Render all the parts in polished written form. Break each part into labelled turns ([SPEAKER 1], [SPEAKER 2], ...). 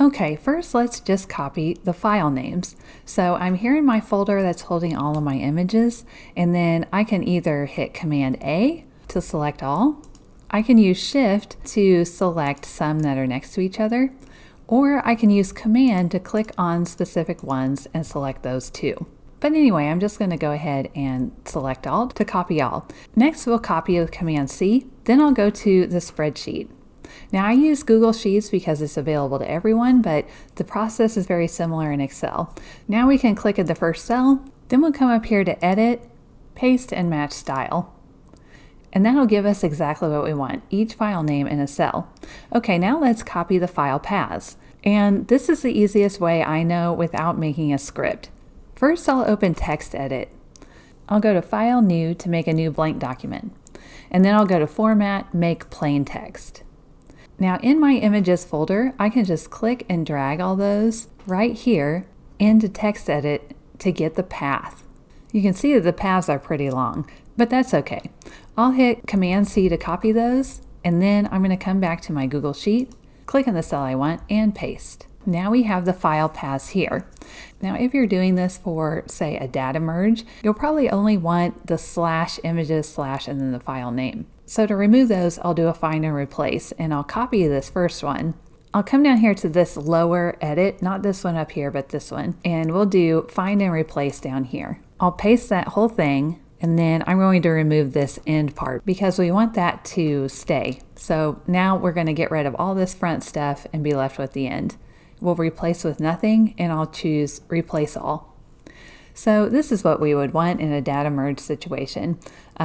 [SPEAKER 1] Okay, first let's just copy the file names. So I'm here in my folder that's holding all of my images, and then I can either hit Command A to select all. I can use Shift to select some that are next to each other, or I can use Command to click on specific ones and select those too. But anyway, I'm just going to go ahead and select all to copy all. Next we'll copy with Command C, then I'll go to the spreadsheet. Now I use Google Sheets because it's available to everyone, but the process is very similar in Excel. Now we can click at the first cell, then we'll come up here to Edit, Paste and Match Style. And that'll give us exactly what we want, each file name in a cell. Okay, now let's copy the file paths. And this is the easiest way I know without making a script. First I'll open Text Edit. I'll go to File, New to make a new blank document. And then I'll go to Format, Make Plain Text. Now in my images folder, I can just click and drag all those right here into Text Edit to get the path. You can see that the paths are pretty long, but that's okay. I'll hit Command C to copy those, and then I'm going to come back to my Google Sheet, click on the cell I want, and paste. Now we have the file paths here. Now if you're doing this for, say, a data merge, you'll probably only want the /images/ and then the file name. So to remove those, I'll do a find and replace, and I'll copy this first one. I'll come down here to this lower edit, not this one up here, but this one, and we'll do find and replace down here. I'll paste that whole thing, and then I'm going to remove this end part because we want that to stay. So now we're going to get rid of all this front stuff and be left with the end. We'll replace with nothing, and I'll choose replace all. So this is what we would want in a data merge situation,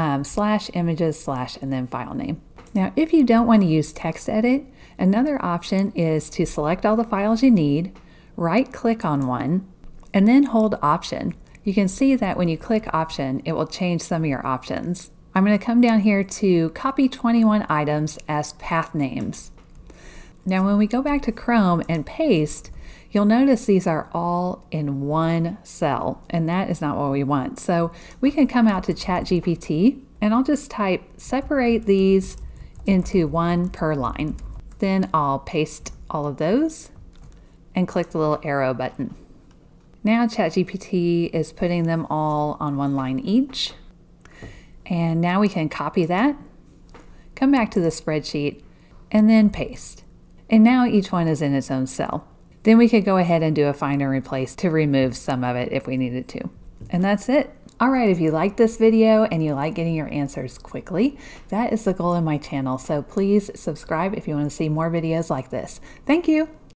[SPEAKER 1] /images/ and then file name. Now if you don't want to use Text Edit, another option is to select all the files you need, right click on one, and then hold Option. You can see that when you click Option, it will change some of your options. I'm going to come down here to copy 21 items as path names. Now when we go back to Chrome and paste, you'll notice these are all in one cell, and that is not what we want. So we can come out to ChatGPT, and I'll just type separate these into one per line. Then I'll paste all of those and click the little arrow button. Now ChatGPT is putting them all on one line each. And now we can copy that, come back to the spreadsheet, and then paste. And now each one is in its own cell. Then we could go ahead and do a find and replace to remove some of it if we needed to. And that's it. All right, if you like this video and you like getting your answers quickly, that is the goal of my channel. So please subscribe if you want to see more videos like this. Thank you.